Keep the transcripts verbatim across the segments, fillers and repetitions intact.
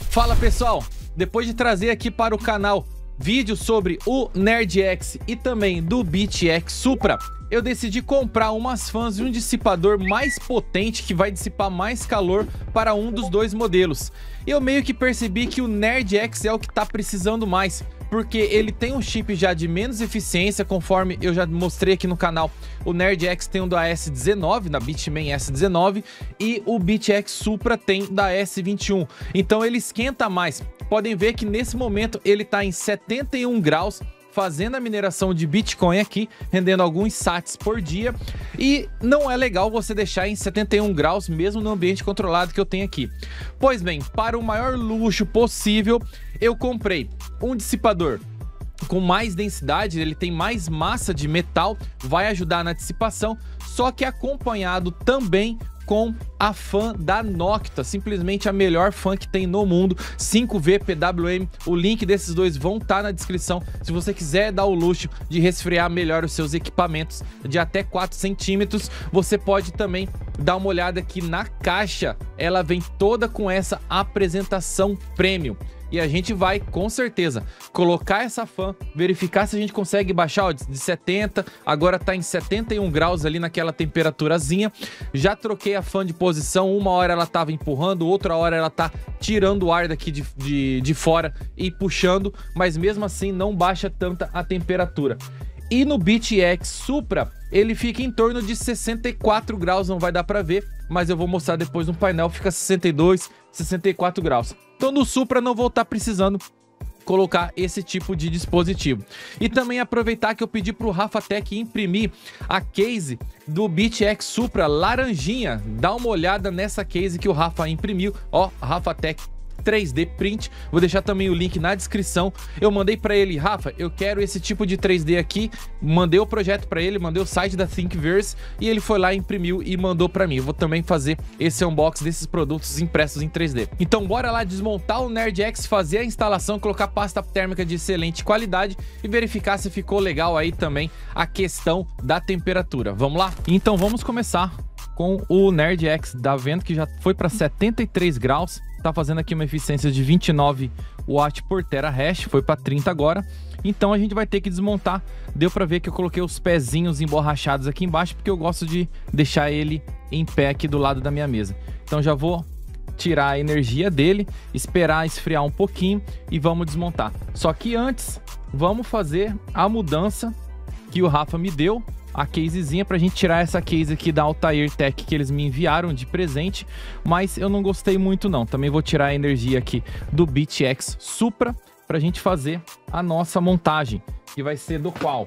Fala pessoal, depois de trazer aqui para o canal vídeo sobre o NerdX e também do BeatX Supra, eu decidi comprar umas fãs de um dissipador mais potente que vai dissipar mais calor para um dos dois modelos. Eu meio que percebi que o NerdX é o que está precisando mais, porque ele tem um chip já de menos eficiência, conforme eu já mostrei aqui no canal. O NerdX tem um da S dezenove, da Bitmain S dezenove, e o BeatX Supra tem da S vinte e um. Então ele esquenta mais. Podem ver que nesse momento ele está em setenta e um graus, fazendo a mineração de Bitcoin aqui, rendendo alguns sats por dia. E não é legal você deixar em setenta e um graus, mesmo no ambiente controlado que eu tenho aqui. Pois bem, para o maior luxo possível, eu comprei um dissipador com mais densidade, ele tem mais massa de metal, vai ajudar na dissipação, só que acompanhado também com a fan da Nocta, simplesmente a melhor fan que tem no mundo, cinco V P W M. O link desses dois vão estar na descrição, se você quiser dar o luxo de resfriar melhor os seus equipamentos de até quatro centímetros. Você pode também dar uma olhada aqui na caixa, ela vem toda com essa apresentação premium. E a gente vai, com certeza, colocar essa fan, verificar se a gente consegue baixar, ó, de setenta, agora tá em setenta e um graus ali naquela temperaturazinha. Já troquei a fan de posição, uma hora ela tava empurrando, outra hora ela tá tirando o ar daqui de, de, de fora e puxando, mas mesmo assim não baixa tanta a temperatura. E no BeatX Supra, ele fica em torno de sessenta e quatro graus, não vai dar para ver, mas eu vou mostrar depois no painel, fica sessenta e dois, sessenta e quatro graus. Então no Supra não vou estar precisando colocar esse tipo de dispositivo. E também aproveitar que eu pedi para o Rafatech imprimir a case do BeatX Supra laranjinha. Dá uma olhada nessa case que o Rafa imprimiu, ó, Rafatech três D Print, vou deixar também o link na descrição. Eu mandei para ele, Rafa, eu quero esse tipo de três D aqui, mandei o projeto para ele, mandei o site da Thingiverse e ele foi lá, imprimiu e mandou para mim. Eu vou também fazer esse unboxing desses produtos impressos em três D. Então bora lá desmontar o NerdX, fazer a instalação, colocar pasta térmica de excelente qualidade e verificar se ficou legal aí também a questão da temperatura. Vamos lá? Então vamos começar com o NerdX, da vendo que já foi para setenta e três graus, tá fazendo aqui uma eficiência de vinte e nove watts por terahash, foi para trinta agora. Então a gente vai ter que desmontar. Deu para ver que eu coloquei os pezinhos emborrachados aqui embaixo, porque eu gosto de deixar ele em pé aqui do lado da minha mesa. Então já vou tirar a energia dele, esperar esfriar um pouquinho e vamos desmontar. Só que antes, vamos fazer a mudança que o Rafa me deu, a casezinha, pra gente tirar essa case aqui da Altair Tech que eles me enviaram de presente, mas eu não gostei muito não. Também vou tirar a energia aqui do BeatX Supra pra gente fazer a nossa montagem, que vai ser do qual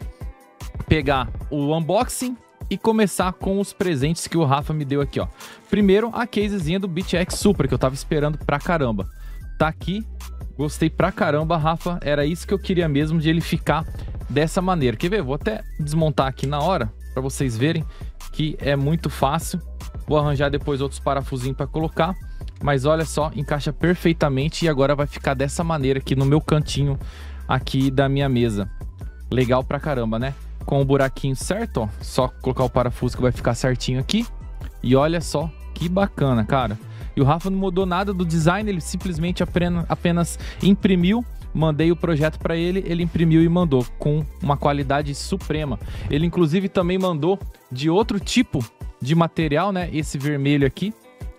pegar o unboxing e começar com os presentes que o Rafa me deu aqui, ó. Primeiro a casezinha do BeatX Supra, que eu tava esperando pra caramba. Tá aqui, gostei pra caramba, Rafa, era isso que eu queria mesmo, de ele ficar dessa maneira. Quer ver? Vou até desmontar aqui na hora para vocês verem que é muito fácil. Vou arranjar depois outros parafusinhos para colocar, mas olha só, encaixa perfeitamente e agora vai ficar dessa maneira aqui no meu cantinho aqui da minha mesa. Legal pra caramba, né? Com o buraquinho certo, ó, só colocar o parafuso que vai ficar certinho aqui. E olha só que bacana, cara. E o Rafa não mudou nada do design, ele simplesmente apenas, apenas imprimiu. Mandei o projeto para ele, ele imprimiu e mandou com uma qualidade suprema. Ele inclusive também mandou de outro tipo de material, né? Esse vermelho aqui.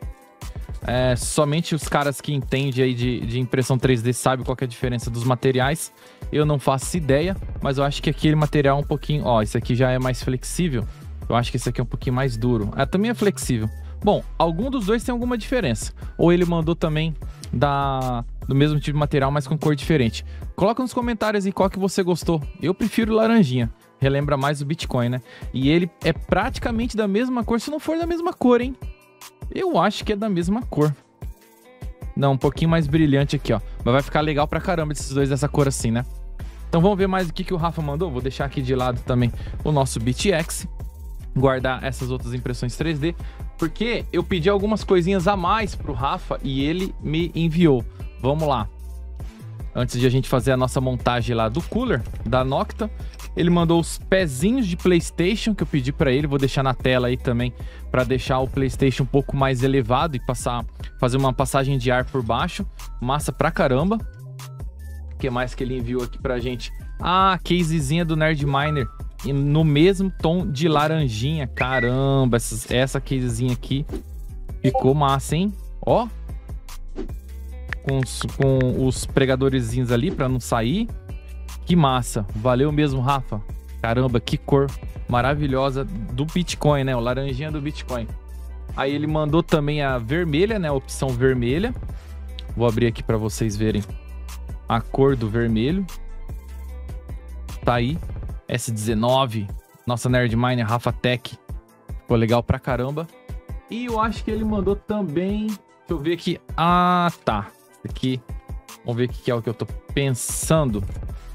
É, somente os caras que entendem aí de, de impressão três D sabem qual que é a diferença dos materiais. Eu não faço ideia, mas eu acho que aquele material é um pouquinho... Ó, esse aqui já é mais flexível. Eu acho que esse aqui é um pouquinho mais duro. Ah, também é flexível. Bom, algum dos dois tem alguma diferença. Ou ele mandou também da... do mesmo tipo de material, mas com cor diferente. Coloca nos comentários aí qual que você gostou. Eu prefiro laranjinha, relembra mais o Bitcoin, né? E ele é praticamente da mesma cor, se não for da mesma cor, hein? Eu acho que é da mesma cor. Não, um pouquinho mais brilhante aqui, ó. Mas vai ficar legal pra caramba esses dois dessa cor assim, né? Então vamos ver mais o que, que o Rafa mandou. Vou deixar aqui de lado também o nosso BeatX. Guardar essas outras impressões três D, porque eu pedi algumas coisinhas a mais pro Rafa e ele me enviou. Vamos lá. Antes de a gente fazer a nossa montagem lá do cooler da Nocta, Ele mandou os pezinhos de PlayStation que eu pedi pra ele. Vou deixar na tela aí também pra deixar o PlayStation um pouco mais elevado e passar, fazer uma passagem de ar por baixo. Massa pra caramba. O que mais que ele enviou aqui pra gente? Ah, casezinha do Nerd Miner no mesmo tom de laranjinha. Caramba, essa, essa casezinha aqui ficou massa, hein? Ó, com os, com os pregadorzinhos ali pra não sair. Que massa, valeu mesmo, Rafa. Caramba, que cor maravilhosa do Bitcoin, né? O laranjinha do Bitcoin. Aí ele mandou também a vermelha, né? A opção vermelha. Vou abrir aqui pra vocês verem a cor do vermelho. Tá aí, S dezenove. Nossa Nerd Miner Rafa Tech. Ficou legal pra caramba. E eu acho que ele mandou também... Deixa eu ver aqui. Ah, tá. Esse aqui. Vamos ver o que é o que eu tô pensando.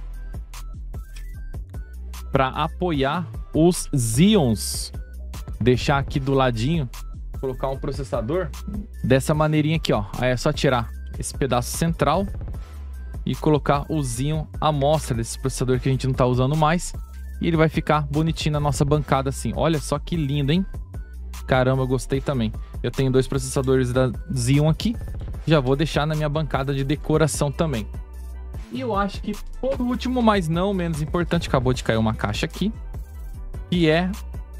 Para apoiar os Xeons. Deixar aqui do ladinho. Colocar um processador. Dessa maneirinha aqui, ó. Aí é só tirar esse pedaço central. E colocar o Xeon amostra desse processador que a gente não tá usando mais. E ele vai ficar bonitinho na nossa bancada assim. Olha só que lindo, hein? Caramba, eu gostei também. Eu tenho dois processadores da Xeon aqui. Já vou deixar na minha bancada de decoração também. E eu acho que, por último, mas não menos importante, acabou de cair uma caixa aqui. Que é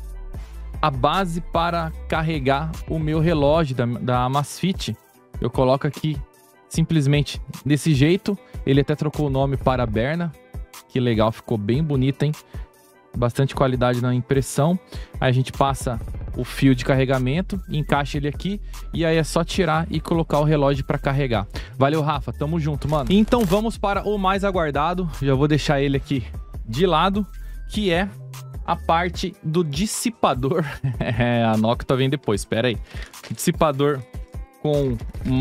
a base para carregar o meu relógio da, da Amazfit. Eu coloco aqui simplesmente desse jeito. Ele até trocou o nome para Berna. Que legal, ficou bem bonito, hein? Bastante qualidade na impressão. Aí a gente passa o fio de carregamento, encaixa ele aqui e aí é só tirar e colocar o relógio para carregar. Valeu, Rafa, tamo junto, mano. Então vamos para o mais aguardado. Já vou deixar ele aqui de lado, que é a parte do dissipador. É, a Noctua vem depois, espera aí. Dissipador com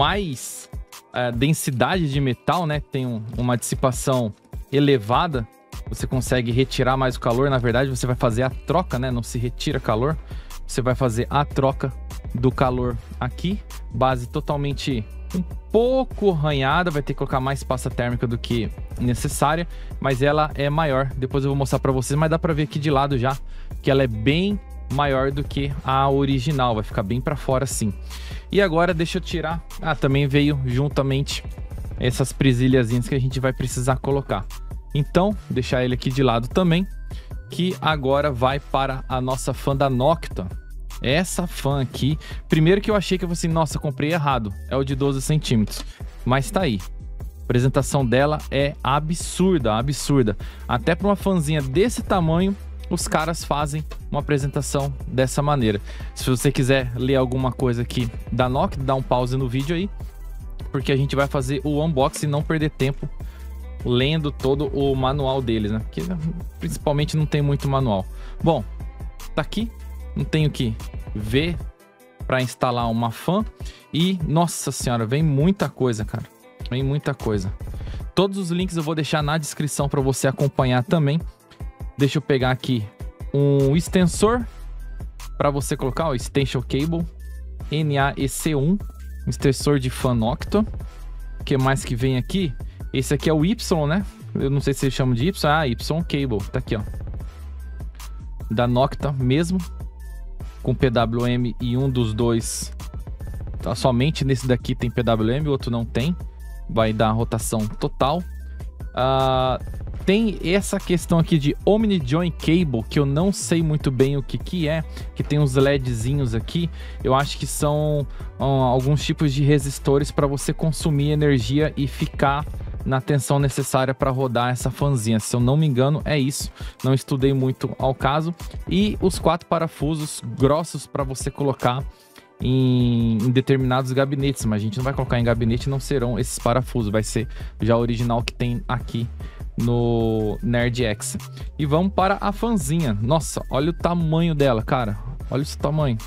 mais é, densidade de metal, né? Tem um, uma dissipação elevada. Você consegue retirar mais o calor. Na verdade, você vai fazer a troca, né? Não se retira calor. Você vai fazer a troca do calor aqui. Base totalmente um pouco arranhada. Vai ter que colocar mais pasta térmica do que necessária. Mas ela é maior. Depois eu vou mostrar pra vocês. Mas dá pra ver aqui de lado já que ela é bem maior do que a original. Vai ficar bem pra fora assim. E agora deixa eu tirar. Ah, também veio juntamente essas presilhazinhas que a gente vai precisar colocar. Então, deixar ele aqui de lado também. Que agora vai para a nossa fã da Noctua. Essa fã aqui. Primeiro que eu achei que eu falei assim, nossa, comprei errado. É o de doze centímetros. Mas tá aí. A apresentação dela é absurda, absurda. Até para uma fãzinha desse tamanho, os caras fazem uma apresentação dessa maneira. Se você quiser ler alguma coisa aqui da Noctua, dá um pause no vídeo aí. Porque a gente vai fazer o unboxing e não perder tempo lendo todo o manual deles, né? Porque principalmente não tem muito manual. Bom, tá aqui. Não tenho que ver para instalar uma fã. E, nossa senhora, vem muita coisa, cara. Vem muita coisa. Todos os links eu vou deixar na descrição para você acompanhar também. Deixa eu pegar aqui um extensor para você colocar, ó, Extension Cable N A E C um, um extensor de fã Noctua. O que mais que vem aqui? Esse aqui é o Y, né? Eu não sei se eles chamam de Y. Ah, Y Cable. Tá aqui, ó. Da Noctua mesmo. Com P W M e um dos dois. Tá, somente nesse daqui tem P W M, o outro não tem. Vai dar rotação total. Uh, tem essa questão aqui de Omni Join Cable, que eu não sei muito bem o que que é. Que tem uns LEDzinhos aqui. Eu acho que são uh, alguns tipos de resistores para você consumir energia e ficar na tensão necessária para rodar essa fanzinha. Se eu não me engano, é isso. Não estudei muito ao caso. E os quatro parafusos grossos para você colocar em, em determinados gabinetes. Mas a gente não vai colocar em gabinete, não serão esses parafusos. Vai ser já o original que tem aqui no NerdX. E vamos para a fanzinha. Nossa, olha o tamanho dela, cara. Olha esse tamanho.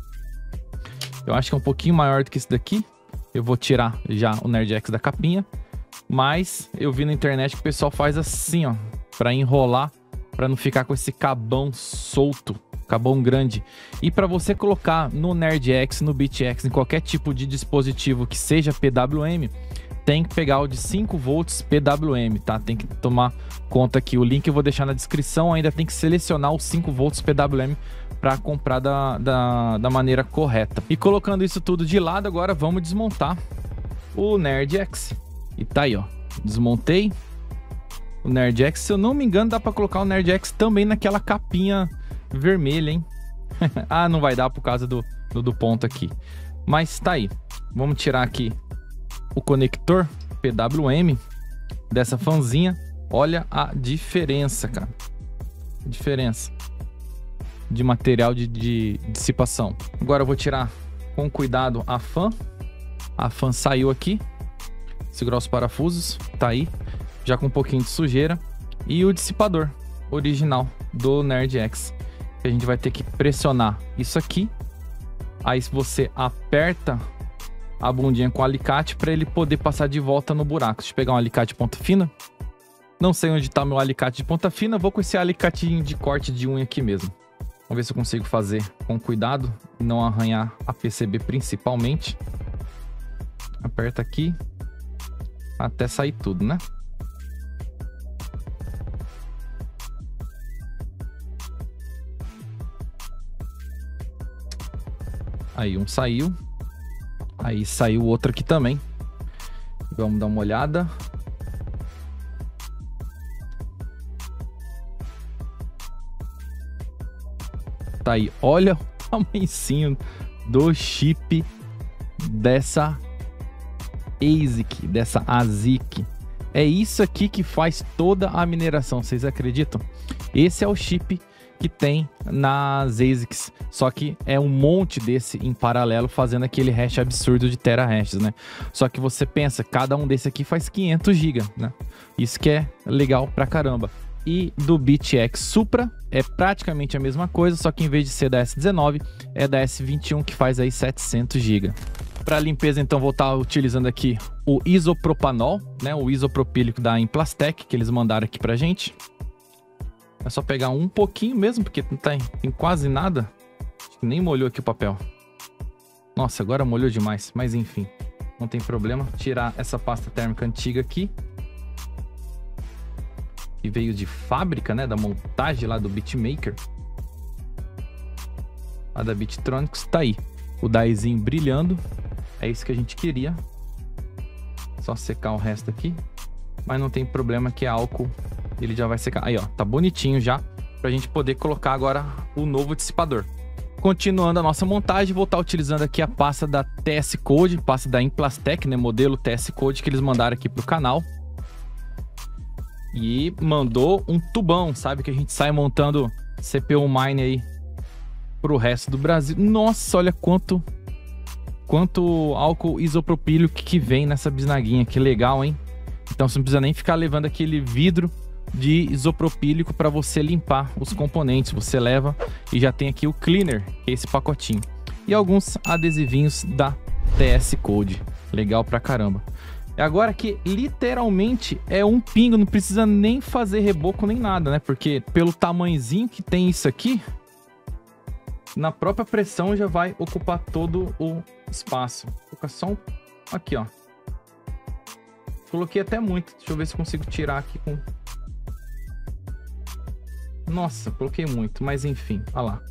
Eu acho que é um pouquinho maior do que esse daqui. Eu vou tirar já o NerdX da capinha. Mas eu vi na internet que o pessoal faz assim, ó, para enrolar, para não ficar com esse cabão solto, cabão grande. E para você colocar no NerdX, no BitX, em qualquer tipo de dispositivo que seja P W M, tem que pegar o de cinco volts P W M, tá? Tem que tomar conta aqui. O link eu vou deixar na descrição. Ainda tem que selecionar os cinco volts P W M para comprar da, da, da maneira correta. E colocando isso tudo de lado, agora vamos desmontar o NerdX. E tá aí, ó. Desmontei o NerdX. Se eu não me engano, dá para colocar o NerdX também naquela capinha vermelha, hein? Ah, não vai dar por causa do, do, do ponto aqui. Mas tá aí. Vamos tirar aqui o conector P W M dessa fanzinha. Olha a diferença, cara. Diferença de material de, de dissipação. Agora eu vou tirar com cuidado a fan. A fan saiu aqui. Segurar os parafusos. Tá aí. Já com um pouquinho de sujeira. E o dissipador original do NerdX. A gente vai ter que pressionar isso aqui. Aí você aperta a bundinha com o alicate para ele poder passar de volta no buraco. Deixa eu pegar um alicate de ponta fina. Não sei onde está meu alicate de ponta fina. Vou com esse alicatinho de corte de unha aqui mesmo. Vamos ver se eu consigo fazer com cuidado. Não arranhar a P C B principalmente. Aperta aqui. Até sair tudo, né? Aí um saiu. Aí saiu outro aqui também. Vamos dar uma olhada. Tá aí. Olha o tamanho do chip dessa A S I C, dessa A S I C. É isso aqui que faz toda a mineração. Vocês acreditam? Esse é o chip que tem nas A S I Cs, só que é um monte desse em paralelo fazendo aquele hash absurdo de terahashes, né? Só que você pensa, cada um desse aqui faz quinhentos gigas, né? Isso que é legal pra caramba. E do BitX Supra é praticamente a mesma coisa, só que em vez de ser da S dezenove, é da S vinte e um que faz aí setecentos gigas. Para limpeza, então, vou estar utilizando aqui o isopropanol, né? O isopropílico da Implastec, que eles mandaram aqui pra gente. É só pegar um pouquinho mesmo, porque não tem, tem quase nada. Acho que nem molhou aqui o papel. Nossa, agora molhou demais. Mas enfim, não tem problema. Tirar essa pasta térmica antiga aqui. Que veio de fábrica, né? Da montagem lá do BitMaker. A da Bittronics tá aí. O diezinho brilhando. É isso que a gente queria. Só secar o resto aqui. Mas não tem problema que é álcool. Ele já vai secar. Aí, ó, tá bonitinho já. Pra gente poder colocar agora o novo dissipador. Continuando a nossa montagem, vou estar utilizando aqui a pasta da T S Code, pasta da Implastec, né? Modelo T S Code que eles mandaram aqui pro canal. E mandou um tubão, sabe? Que a gente sai montando C P U Mine aí pro resto do Brasil. Nossa, olha quanto quanto álcool isopropílico que vem nessa bisnaguinha. Que legal, hein? Então você não precisa nem ficar levando aquele vidro de isopropílico para você limpar os componentes. Você leva e já tem aqui o cleaner, que é esse pacotinho. E alguns adesivinhos da T S Code. Legal pra caramba. E agora que literalmente é um pingo, não precisa nem fazer reboco nem nada, né? Porque pelo tamanhozinho que tem isso aqui, na própria pressão já vai ocupar todo o espaço. Vou colocar só um... aqui, ó. Coloquei até muito. Deixa eu ver se consigo tirar aqui com... Nossa, coloquei muito, mas enfim, olha lá.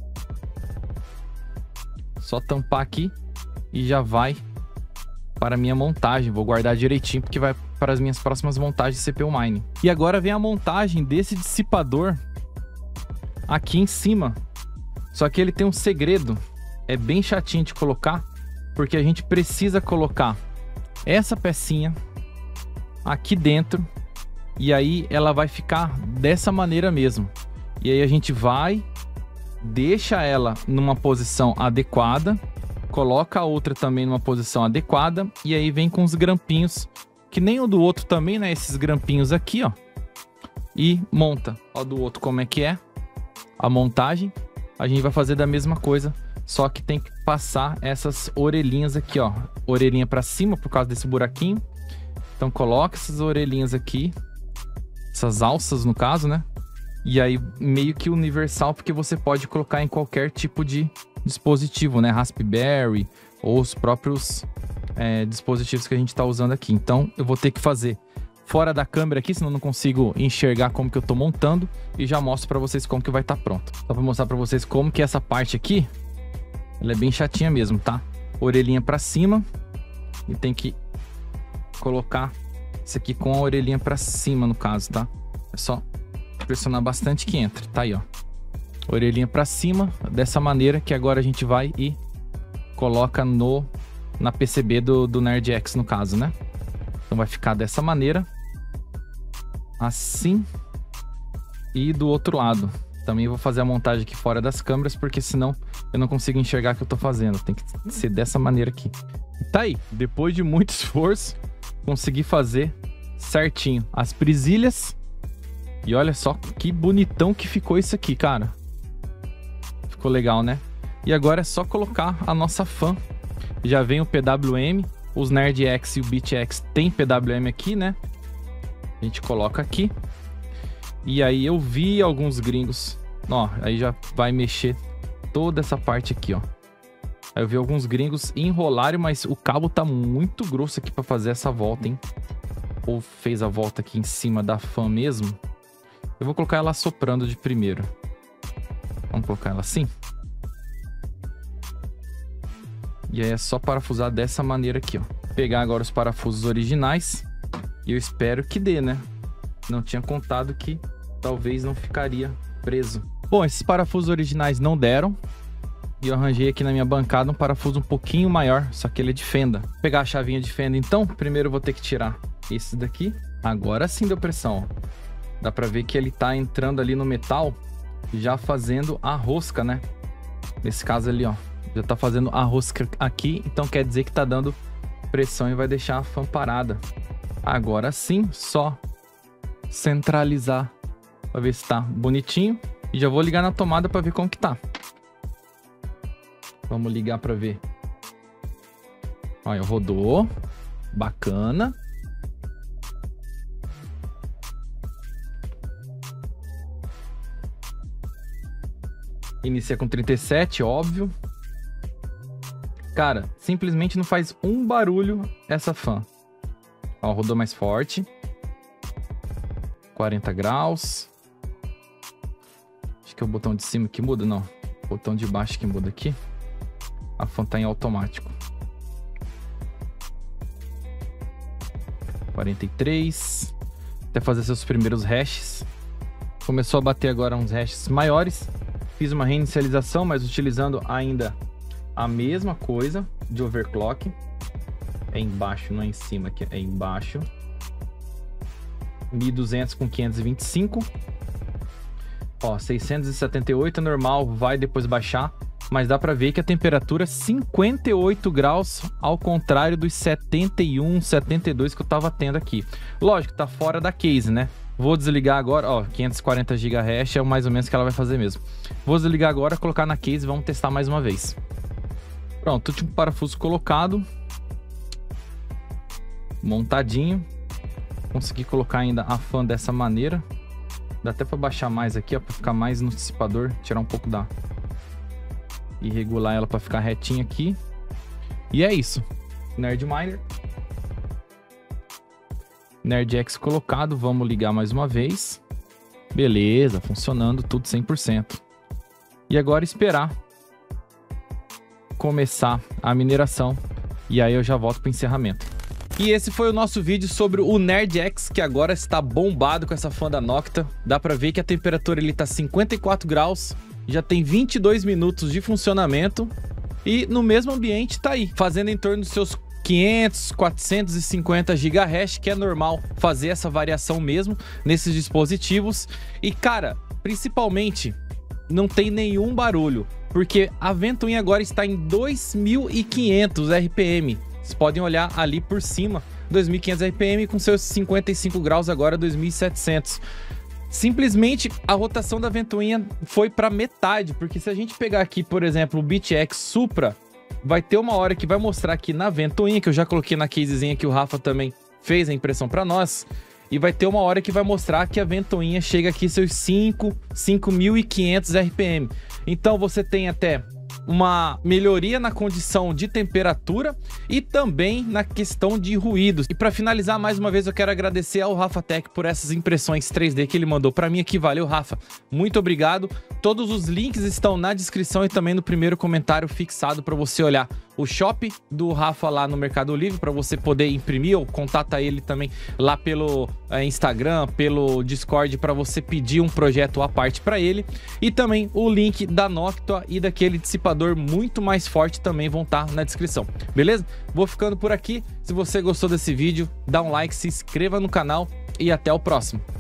Só tampar aqui e já vai para a minha montagem. Vou guardar direitinho porque vai para as minhas próximas montagens de C P U Mine. E agora vem a montagem desse dissipador aqui em cima. Só que ele tem um segredo. É bem chatinho de colocar, porque a gente precisa colocar essa pecinha aqui dentro. E aí ela vai ficar dessa maneira mesmo. E aí a gente vai, deixa ela numa posição adequada, coloca a outra também numa posição adequada, e aí vem com os grampinhos, que nem o do outro também, né? Esses grampinhos aqui, ó. E monta. Ó, do outro como é que é a montagem. A gente vai fazer da mesma coisa, só que tem que passar essas orelhinhas aqui, ó. Orelhinha pra cima por causa desse buraquinho. Então coloca essas orelhinhas aqui, essas alças no caso, né? E aí meio que universal, porque você pode colocar em qualquer tipo de dispositivo, né? Raspberry ou os próprios é, dispositivos que a gente tá usando aqui. Então, eu vou ter que fazer fora da câmera aqui, senão eu não consigo enxergar como que eu tô montando. E já mostro pra vocês como que vai estar pronto. Só pra mostrar pra vocês como que essa parte aqui, ela é bem chatinha mesmo, tá? Orelhinha pra cima. E tem que colocar isso aqui com a orelhinha pra cima, no caso, tá? É só pressionar bastante que entra. Tá aí, ó. Orelhinha pra cima, dessa maneira que agora a gente vai e coloca no, na P C B do, do NerdX, no caso, né? Então vai ficar dessa maneira. Assim. E do outro lado. Também vou fazer a montagem aqui fora das câmeras, porque senão eu não consigo enxergar o que eu tô fazendo. Tem que ser dessa maneira aqui. Tá aí. Depois de muito esforço, consegui fazer certinho as presilhas. E olha só que bonitão que ficou isso aqui, cara. Ficou legal, né? E agora é só colocar a nossa fan. Já vem o P W M. Os NerdX e o BitX tem P W M aqui, né? A gente coloca aqui. E aí eu vi alguns gringos. Ó, aí já vai mexer toda essa parte aqui, ó. Aí eu vi alguns gringos enrolarem, mas o cabo tá muito grosso aqui pra fazer essa volta, hein? Ou fez a volta aqui em cima da fan mesmo. Eu vou colocar ela soprando de primeiro. Vamos colocar ela assim. E aí é só parafusar dessa maneira aqui, ó. Pegar agora os parafusos originais. E eu espero que dê, né? Não tinha contado que talvez não ficaria preso. Bom, esses parafusos originais não deram. E eu arranjei aqui na minha bancada um parafuso um pouquinho maior. Só que ele é de fenda. Vou pegar a chavinha de fenda então. Primeiro eu vou ter que tirar esse daqui. Agora sim deu pressão, ó. Dá pra ver que ele tá entrando ali no metal. Já fazendo a rosca, né? Nesse caso ali, ó. Já tá fazendo a rosca aqui. Então quer dizer que tá dando pressão e vai deixar a fan parada. Agora sim, só centralizar pra ver se tá bonitinho. E já vou ligar na tomada pra ver como que tá. Vamos ligar pra ver. Olha, rodou. Bacana. Inicia com trinta e sete, óbvio. Cara, simplesmente não faz um barulho essa fan. Ó, rodou mais forte. quarenta graus. Acho que é o botão de cima que muda, não. O botão de baixo que muda aqui. A fan tá em automático. quarenta e três. Até fazer seus primeiros hashes. Começou a bater agora uns hashes maiores. Fiz uma reinicialização, mas utilizando ainda a mesma coisa de overclock. É embaixo, não é em cima, aqui é embaixo. mil e duzentos com quinhentos e vinte e cinco. Ó, seiscentos e setenta e oito é normal, vai depois baixar. Mas dá pra ver que a temperatura é cinquenta e oito graus, ao contrário dos setenta e um, setenta e dois que eu tava tendo aqui. Lógico, tá fora da case, né? Vou desligar agora, ó, quinhentos e quarenta gigahertz é mais ou menos o que ela vai fazer mesmo. Vou desligar agora, colocar na case e vamos testar mais uma vez. Pronto, último parafuso colocado. Montadinho. Consegui colocar ainda a fan dessa maneira. Dá até pra baixar mais aqui, ó, pra ficar mais no dissipador, tirar um pouco da... E regular ela pra ficar retinha aqui. E é isso. Nerdminer. NerdX colocado, vamos ligar mais uma vez. Beleza, funcionando tudo cem por cento. E agora esperar começar a mineração. E aí eu já volto para o encerramento. E esse foi o nosso vídeo sobre o NerdX, que agora está bombado com essa fan da Nocta. Dá para ver que a temperatura ele tá cinquenta e quatro graus. Já tem vinte e dois minutos de funcionamento. E no mesmo ambiente tá aí, fazendo em torno dos seus quinhentos, quatrocentos e cinquenta gigahertz, que é normal fazer essa variação mesmo nesses dispositivos. E cara, principalmente não tem nenhum barulho, porque a ventoinha agora está em dois mil e quinhentos R P M. Vocês podem olhar ali por cima, dois mil e quinhentos R P M com seus cinquenta e cinco graus agora dois mil e setecentos. Simplesmente a rotação da ventoinha foi para metade, porque se a gente pegar aqui, por exemplo, o BitX Supra, vai ter uma hora que vai mostrar aqui na ventoinha, que eu já coloquei na casezinha que o Rafa também fez a impressão para nós, e vai ter uma hora que vai mostrar que a ventoinha chega aqui seus cinco mil e quinhentos R P M. Então você tem até uma melhoria na condição de temperatura e também na questão de ruídos. E para finalizar, mais uma vez eu quero agradecer ao Rafatech por essas impressões três D que ele mandou para mim aqui. Valeu, Rafa, muito obrigado. Todos os links estão na descrição e também no primeiro comentário fixado para você olhar o shop do Rafa lá no Mercado Livre, para você poder imprimir, ou contata ele também lá pelo é, Instagram, pelo Discord, para você pedir um projeto à parte para ele. E também o link da Noctua e daquele dissipador muito mais forte também vão estar na descrição, beleza? Vou ficando por aqui. Se você gostou desse vídeo, dá um like, se inscreva no canal e até o próximo.